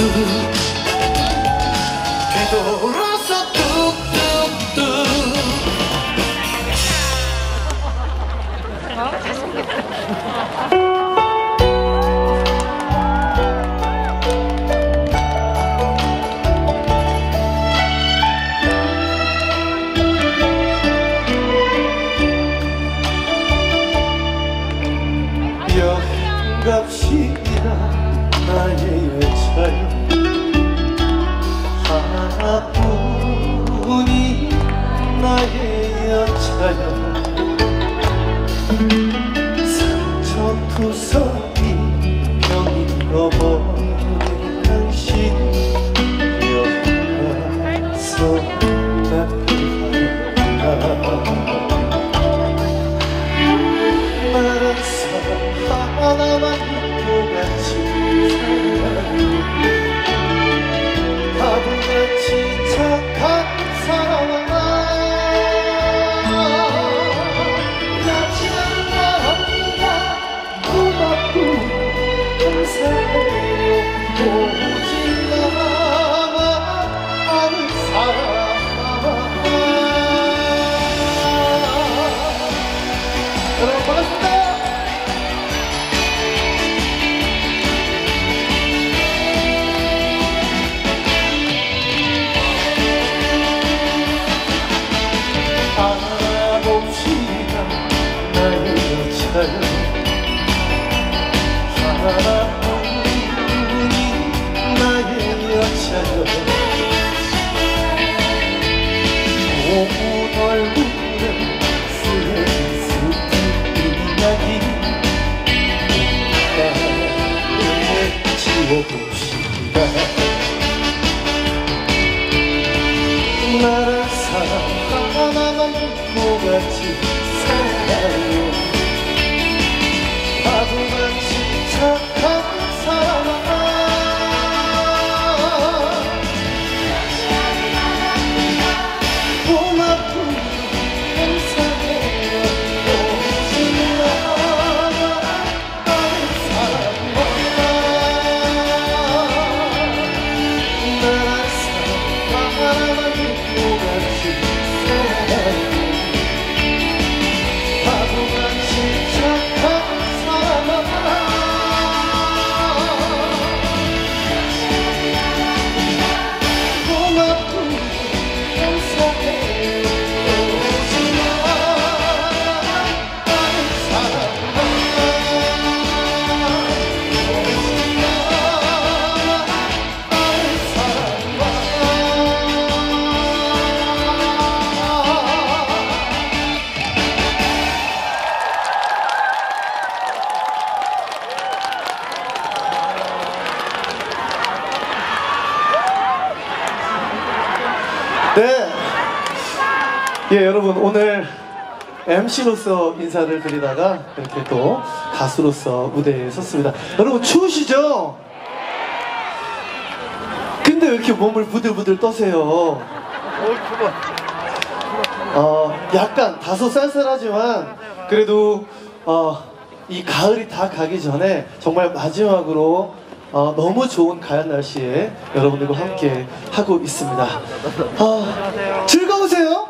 뒤돌아서 뚝뚝뚝 여행 갑시다 나의 여차여 하나뿐이 나의 여차여 상처투성이 병이 넘어버린 당신 여기서 나쁘다 나란 사람 하나만 똑같이 바보같이 착한 사람아 낫지 않답니다 고맙고 감사해요 오지 마라 아는 사람아 여러분 반갑습니다. 알아봅시다 나의 여차여 하나뿐이 나의 여차여 고운 얼굴에 쓰레기 스티븐 이야기 나를 지워봅시다 나란 사람 하나만 믿고 같이 살아요 바보같이 착한 사람아 고맙고 감사해요 오지 마라 아는 사람아 나란 사람 하나만 믿고 같이 살아요 바보같이 착한 사람아 고맙고 감사해요 오지 마라 아는 사람아 오지 마라 아는 사람아 네, 예 여러분 오늘 MC로서 인사를 드리다가 이렇게 또 가수로서 무대에 섰습니다. 여러분 추우시죠? 근데 왜 이렇게 몸을 부들부들 떠세요? 약간 다소 쌀쌀하지만 그래도 이 가을이 다 가기 전에 정말 마지막으로 너무 좋은 가을 날씨에 여러분들과 함께 하고 있습니다. 즐거우세요?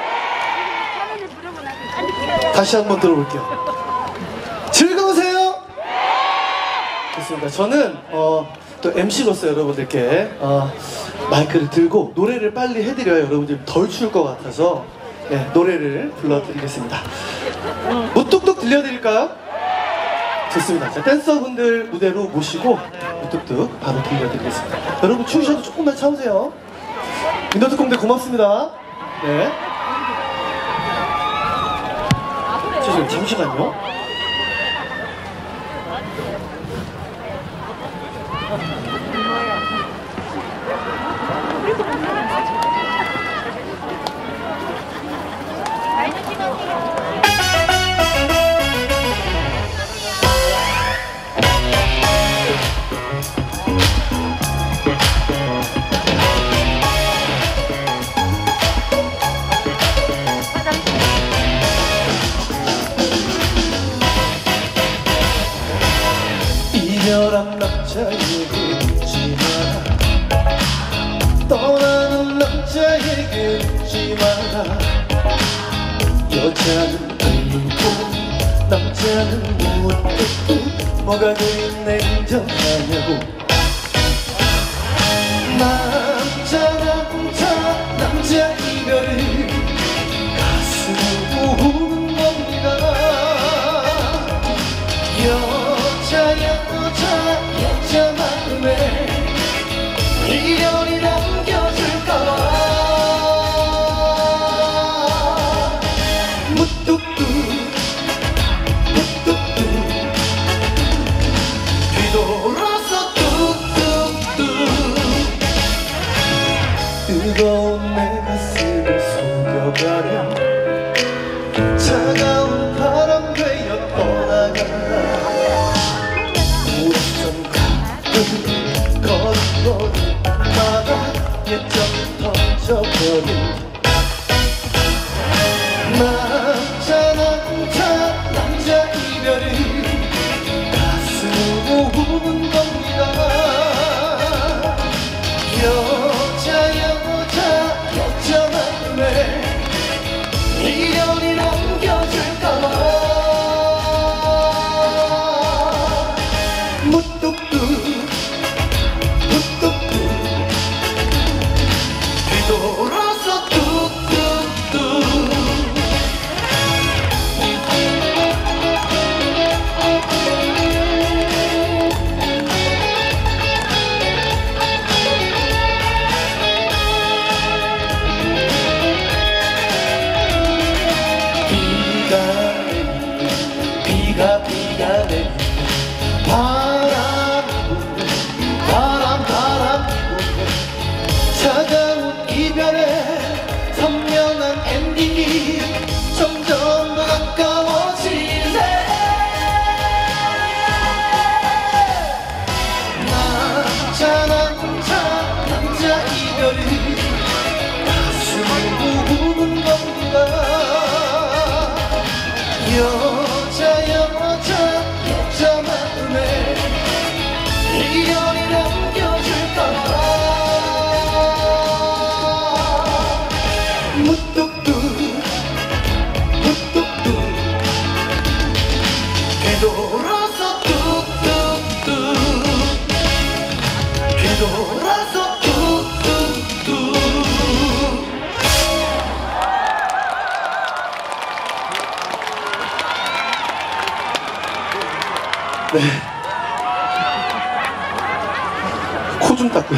다시 한번 들어볼게요. 즐거우세요? 좋습니다. 저는 또 MC로서 여러분들께 마이크를 들고 노래를 빨리 해드려야 여러분들이 덜 추울 것 같아서 노래를 불러드리겠습니다. 무뚝뚝 들려드릴까요? 좋습니다. 자, 댄서분들 무대로 모시고 무뚝뚝 바로 들려드리겠습니다. 여러분 추우셔도 조금만 참으세요. 인더특공대 고맙습니다. 네. 잠시만요. 이별한 남자에게 묻지 마라 떠나는 남자에게 묻지 마라. 여자는 울고 남자는 묻고 뭐가 그리 냉정하냐고. 남자 이별을 가슴으로 우는 겁니다. 여자 마음에 미련이 남겨질까봐. 무뚝뚝 뒤돌아서 뚝뚝뚝 뜨거운 내 가슴을 속여가며 차가운 바람 되어 떠나간다. 우선 가끔 걸음걸음마다 예정 터져버린 남자 이별을 가슴으로 우는 겁니다. 여자 마음에 미련이 남겨질까봐. 무뚝뚝 뒤돌아서 뚝뚝뚝. 비가 내리고 바람이 부는 차가운 이별의 선명한 엔딩이 점점 더 가까워지네. 남자 이별이 가슴을 우는 겁니다. 여자 마음에 미련이 남겨질까봐. 무뚝뚝 뒤돌아서 뚝뚝뚝 뒤돌아서 뚝뚝뚝. 네. 코 좀 닦고요.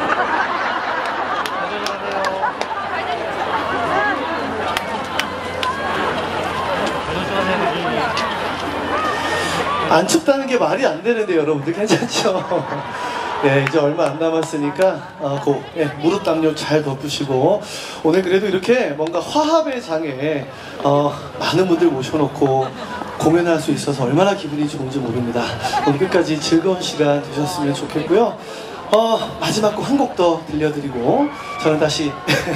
안 춥다는 게 말이 안 되는데 여러분들 괜찮죠? 네, 이제 얼마 안 남았으니까 무릎 담요 잘 덮으시고, 오늘 그래도 이렇게 뭔가 화합의 장에 많은 분들 모셔놓고 공연할 수 있어서 얼마나 기분이 좋은지 모릅니다. 오늘 끝까지 즐거운 시간 되셨으면 좋겠고요. 마지막 곡 한 곡 더 들려드리고 저는 다시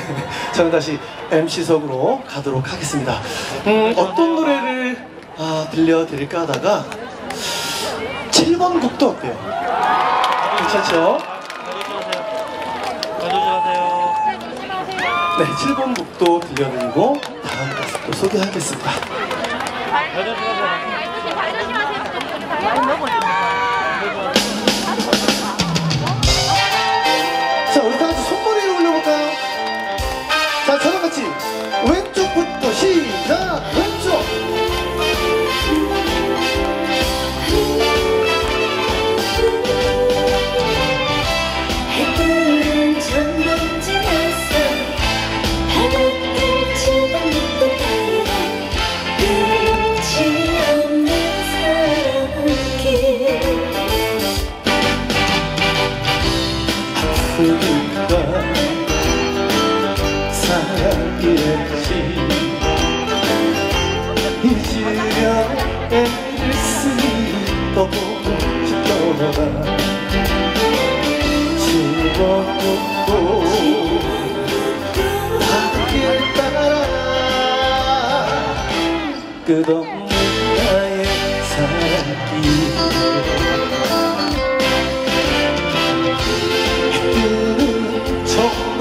MC석으로 가도록 하겠습니다. 어떤 노래를 들려드릴까 하다가 7번 곡도 어때요? 괜찮죠? 네, 7번 곡도 들려드리고 다음 가수 또 소개하겠습니다. 자, 우리 다 같이 손머리를 올려볼까요? 자, 저랑 같이 왼쪽부터 시작! 왼쪽! 사랑이랬지. 잊으려 애를 쓰니 또 보고 싶더라. 집어넣고 바람길 따라 끝없는 나의 사랑길. 뜨는 저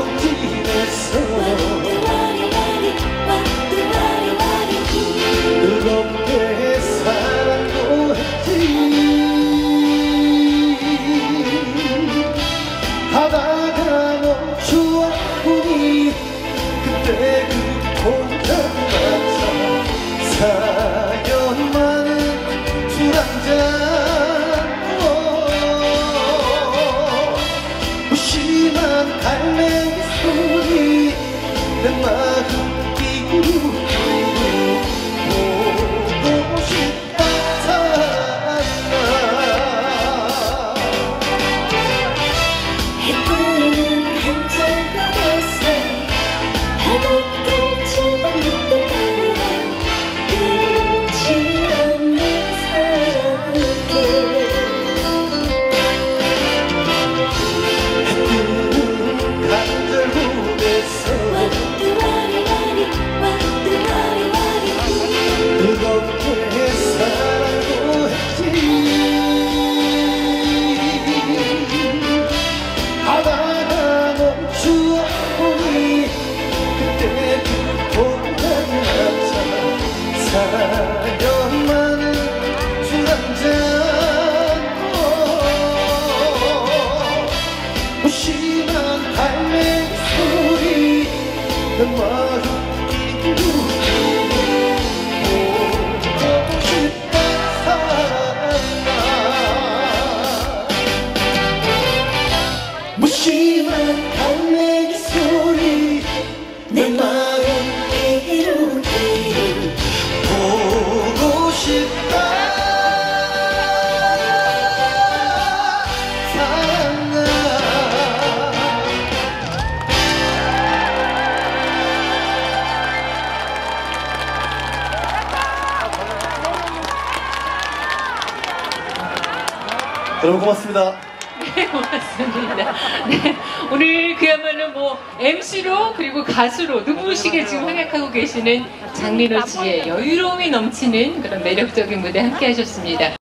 무심한 갈매기 소리 내 마음 끼고 보고 싶다 사랑아. 해뜨는 한정가에서 바닷가 저물던 바람 끝이 없는 사랑길. 뜨겁게 사랑도 했지. 바다가 멈추어 보니 그때부터 나는 사연 많은 술 한잔. 무심한 갈매기 소리 내 마음 끼고 무심한 갈매기 소리 내 마음 이루길 보고 싶다 사랑아. 여러분 고맙습니다. 네, 고맙습니다. 네, 오늘 그야말로 뭐 MC로 그리고 가수로 눈부시게 지금 활약하고 계시는 장민호 씨의 여유로움이 넘치는 그런 매력적인 무대 함께 하셨습니다.